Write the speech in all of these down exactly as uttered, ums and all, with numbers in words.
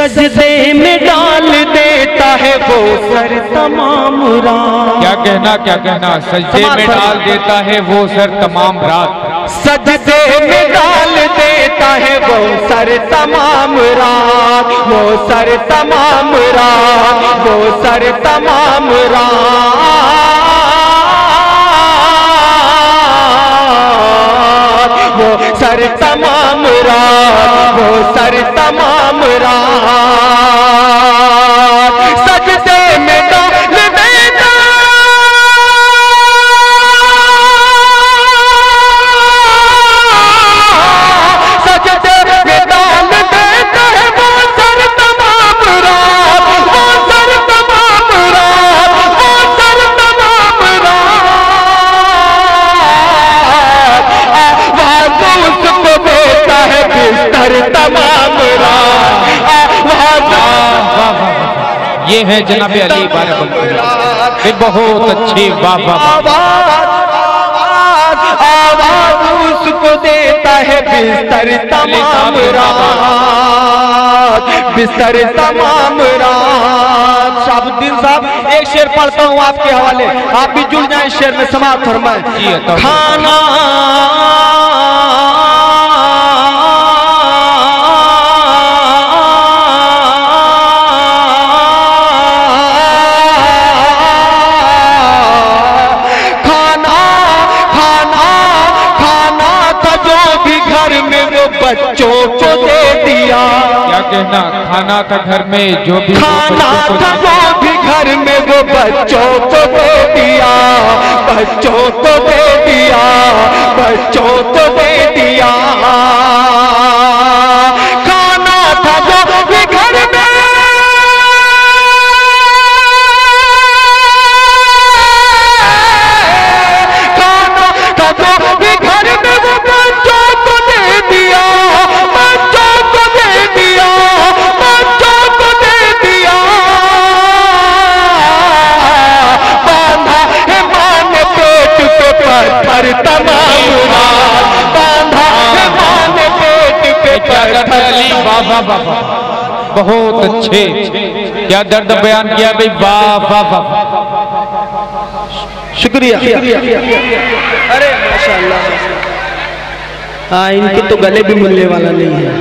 सजदे में डाल देता है वो सर तमाम रात। क्या कहना क्या कहना, सजदे में डाल देता है वो सर तमाम रात। सजदे में डाल देता है वो सर तमाम रात, वो सर तमाम रात, वो सर तमाम रात, वो सर तमाम रात, वो सर तमाम रात। सजदे में डाल देता सजदे में डाल देता है वो सर तमाम रात, वो सर तमाम रात, वो सर तमाम रात। आवाज़ उसको देता है बिस्तर तमाम रात। ये है जनाब अली बारह बहुत अच्छी वाह वाह। आवाज उसको देता है बिस्तर तमाम रात, बिस्तर तमाम रात। शाहबुद्दीन साहब एक शेर पढ़ता हूँ आपके हवाले, आप भी जुड़ जाए शेर में, समाप्त फरमाएं। खाना बच्चों को दे दिया। क्या कहना, खाना था घर में जो भी खाना था वो भी घर में वो बच्चों को दे दिया, बच्चों को दे दिया, बच्चों को दे दिया। खाना था वो भी घर में, खाना था वो भी घर में वो बच्चों को दे दिया, बच्चों को दे दिया, बच्चों को दे दिया। बांधा है मां ने पेट पे पत्थर तमाम रात, बांधा है मां ने पेट पे पत्थर। वाह वाह वाह, बहुत अच्छे, क्या दर्द बयान किया भाई, वाह वाह वाह। शुक्रिया। अरे माशाल्लाह, हाँ इनके तो गले भी मिलने वाला नहीं है।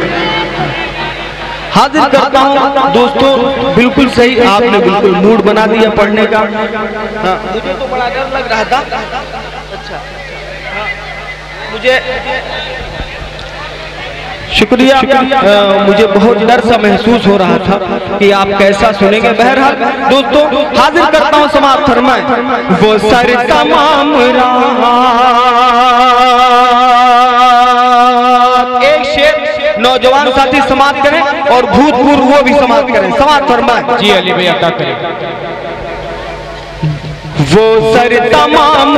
हाजिर करता हूँ दोस्तों, बिल्कुल सही, आपने बिल्कुल मूड बना दिया पढ़ने का। हाँ मुझे तो बड़ा डर लग रहा था। अच्छा हाँ, मुझे शुक्रिया, आ, मुझे बहुत डर सा महसूस हो रहा था कि आप कैसा सुनेंगे। बहरहाल दोस्तों हाजिर करता हूँ, समाप्त फरमाएं। वो सर तमाम रात। एक शेर नौजवान साथी समाप्त करें और भूतपूर्व वो भी समाप्त करें, समाप्त फरमाएं। जी अली भाई अदा करें। वो सर तमाम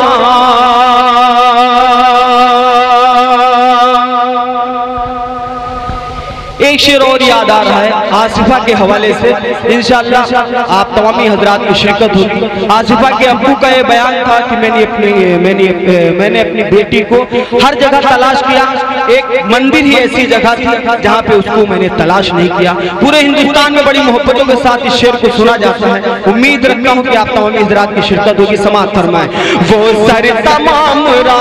एक शेर और याद आ रहा है आसिफा के हवाले से, इंशाअल्लाह आप तमामी हजरात की शिरकत होगी। आसिफा के अब्बू का ये बयान था कि मैंने अपनी मैंने मैंने अपनी बेटी को हर जगह तलाश किया, एक मंदिर ही ऐसी जगह थी जहाँ पे उसको मैंने तलाश नहीं किया। पूरे हिंदुस्तान में बड़ी मोहब्बतों के साथ इस शेर को सुना जाता है। उम्मीद रखता हूँ कि आप तमामी हजरात की शिरकत होगी, समाअत फरमाएं। वो सर तमाम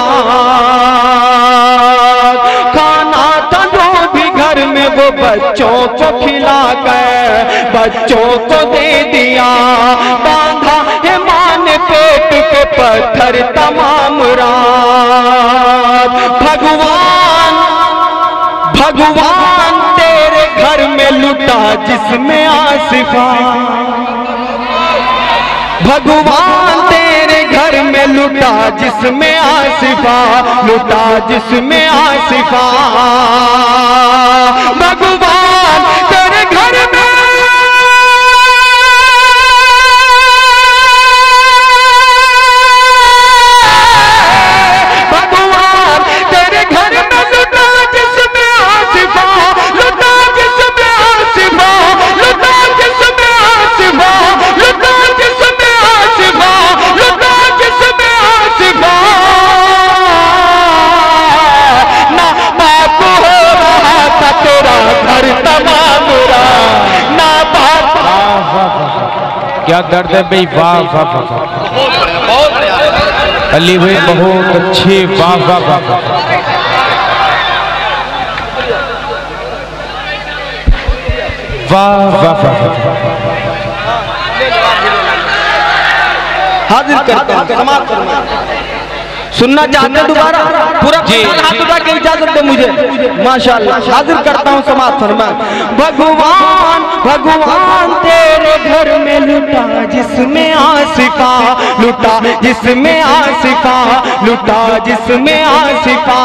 रात, खाना था जो भी घर में वो बच्चों को खिला गए, बच्चों को दे दिया। बांधा है मां ने पेट पे पत्थर तमाम रात। भगवान भगवान तेरे घर में लुटा जिसमें आसिफा, भगवान तेरे घर में लुटा जिसमें आसिफा, लुटा जिसमें आसिफा। भगवान तेरे घर में भगवान तेरे घर में लुटा जिसमें आसिफा, लुटा जिसमें आसिफा, लुटा जिसमें आसिफा, लुटा जिसमें आसिफा, लुटा जिसमें आसिफा। ना बाप हो रहा था तेरा क्या दर्द है भाई, वाह वाह वाह वाह। अली भाई बहुत अच्छे, वाह वाह वाह वाह। वाह वाह वाह। हाजिर करता हूं, समाप्त करना। सुनना चाहते हैं दोबारा पूरा हाथ उठा के इजाजत दे मुझे। माशाअल्लाह हाजिर करता हूँ, समाप्त फरमा। भगवान भगवान तेरे घर में लुटा जिसमें आसिफा, लुटा जिसमें आसिफा, लुटा जिसमें आसिफा।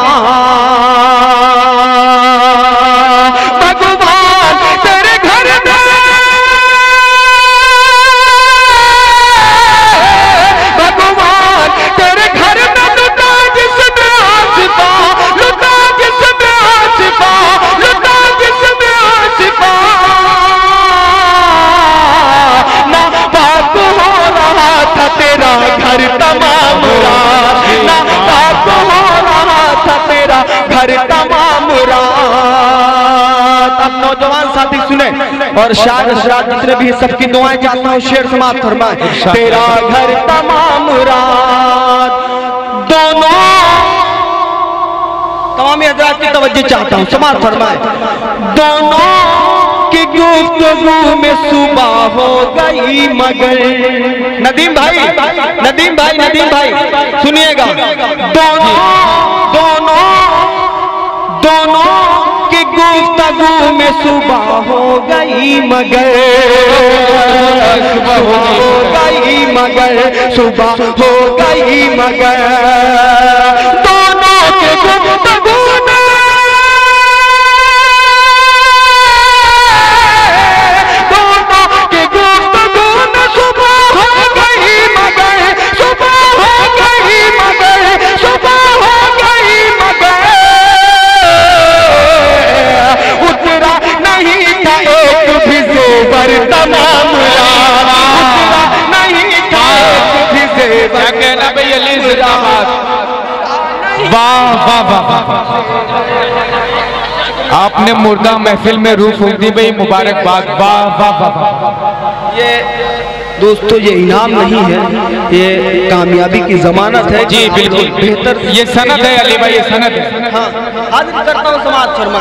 भगवान तेरे घर में, भगवान तेरे घर में लुटा जिसमें आसिफा, लुटा जिसमें आसिफा, लुटा जिसमें आसिफा। ना पाक हो रहा था तेरा घर तमाम रात, ना पाक हो रहा था तेरा घर तमाम रात। अब नौजवान साथी सुने और शायर शरात जितने भी सबकी दुआएं चाहता हूँ, शेर समाप्त फरमाए। तेरा घर तमाम रात, दोनों तमाम हजरात की तवज्जो चाहता हूँ, समाप्त फरमाए। दोनों की गुफ्तगू में सुबह हो गई मगर, नदीम भाई नदीम भाई नदीम भाई सुनिएगा। दोनों दोनों दोनों की गुफ्तगू में सुबह हो गई मगर, सुबह हो गई मगर, सुबह हो गई मगर। दोनों के गुफ्तगू में, दोनों के गुफ्तगू में सुबह हो गई मगर, सुबह हो गई मगर, सुबह हो गई मगर। उतरा नहीं था एक भी ज़ेवर तमाम रात, उतरा नहीं था एक भी ज़ेवर। क्या कहना भाई अली जिंदाबाद। वाह वाह वाह वाह। आपने मुर्दा महफिल में रूह फूंक दी भाई, मुबारकबाद। वाह वाह वाह वाह। ये दोस्तों ये इनाम नहीं है, ये कामयाबी की जमानत है। जी बिल्कुल बेहतर, ये सनद है अली भाई, ये सनद है। हाँ हाजिर करता हूँ, समाप्त फरमा।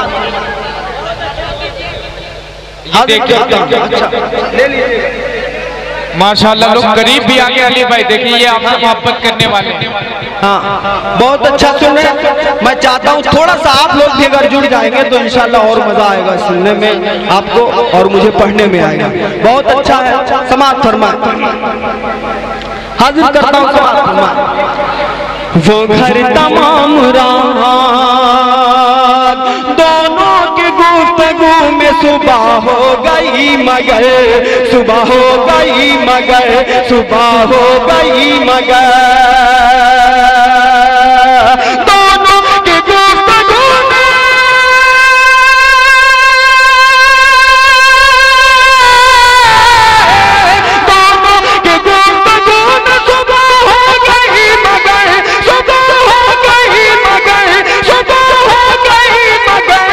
हाजिर करता हूँ। अच्छा ले लीजिए। माशाल्लाह लोग करीब भी आ गए अली भाई, देखिए ये आपसे मोहब्बत करने वाले हैं। हाँ बहुत अच्छा सुन रहे हैं। मैं चाहता हूँ थोड़ा सा आप लोग भी अगर जुड़ जाएंगे तो इंशाल्लाह और मजा आएगा सुनने में आपको और मुझे पढ़ने में आएगा। बहुत अच्छा है, समाप्त फरमा। हाजिर करता हूँ, समाप्त फरमा। वो घर तमाम रात, दोनों के गुफ्तगू में सुबह हो गई मगर, सुबह हो गई मगर, सुबह हो गई मगर। दोनों के गुफ्तगू में, दोनों के गुफ्तगू में सुबह हो गई मगर, सुबह हो गई मगर, सुबह हो गई मगर।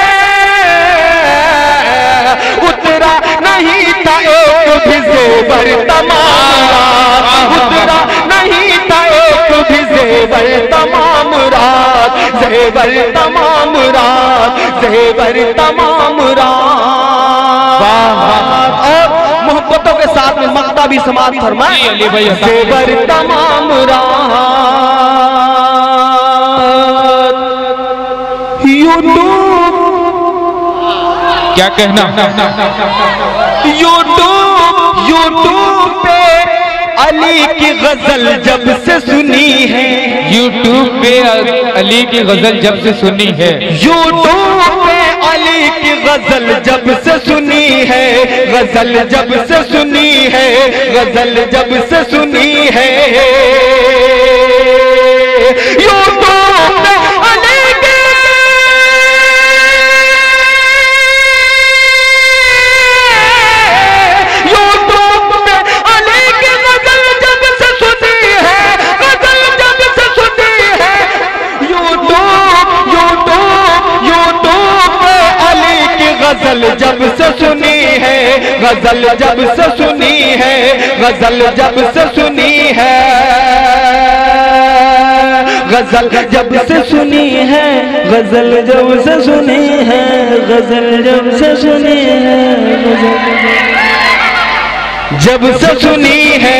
उतरा नहीं था एक भी ज़ेवर तमाम रात, उतरा नहीं था एक भी ज़ेवर तमाम रात, ज़ेवर तमाम रात, ज़ेवर तमाम रात। और मोहब्बतों के साथ में मक्ता भी समाप्त फरमाए। अली भाई ज़ेवर तमाम रात। यूट्यूब क्या कहना, यूट्यूब यूट्यूब पे अली की गजल जब से सुनी है, यूट्यूब पे अली की गजल जब से सुनी है, यूट्यूब पे अली की गजल जब से सुनी है, गजल जब से सुनी है, गजल जब से सुनी है। यूट्यूब पे अली की, यूट्यूब पे अली की गजल जब से सुनी है, गजल जब से सुनी है। यूट्यूब यूट्यूब यूट्यूब पे अली की गजल जब से सुनी है, गजल जब से सुनी है, गजल जब से सुनी है, गजल जब से सुनी है, गजल जब से सुनी है, गजल जब से सुनी है, जब से सुनी है,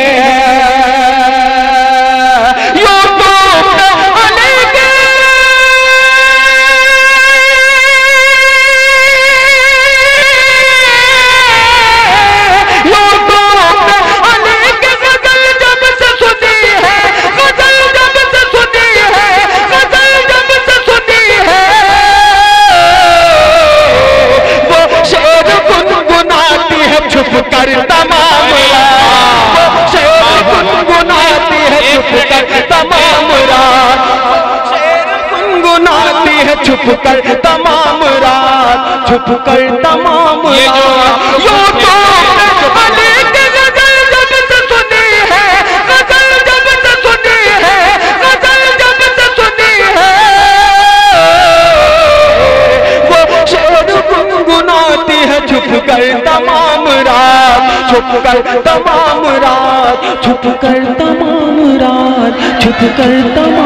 छुप कर तमाम रात, शेर गुनगुनाती है छुप कर तमाम रात, शेर गुनगुनाती है छुप कर तमाम रात, छुप कर तमाम रात। यो तो अली की गजल जब से सुनी है, गजल जब से सुनी है, गजल जब से सुनी है, वो शेर गुनगुनाती है छुप कर तमाम रात, छुप कर तमाम रात, छुप कर तमाम रात, छुप कर तमाम